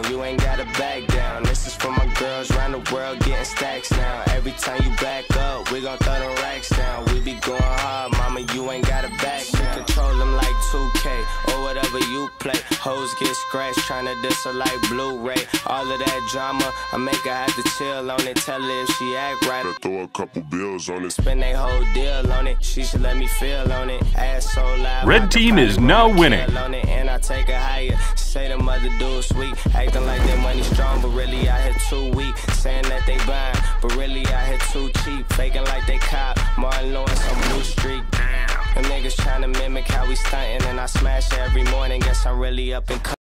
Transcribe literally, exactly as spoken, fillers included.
you ain't gotta back down. This is for my girls round the world getting stacks now. Every time you back up, we gon' throw them racks down. We be going hard, mama, you ain't gotta back down. Control them like two K or whatever you play. Hoes get scratched tryna diss her like Blu-ray. All of that drama, I make her have to chill on it. Tell her if she act right, I throw a couple bills on it. Spend they whole deal on it. She should let me feel on it. Ass so loud. Red team is now winning. On it, and I take her higher. Say them other dudes sweet, acting like they money strong, but really out here too weak. Saying that they buying, but really out here too cheap. Faking like they cop Martin Lawrence on Blue Street. Them niggas trying to mimic how we stuntin', and I smash every morning. Guess I'm really up in.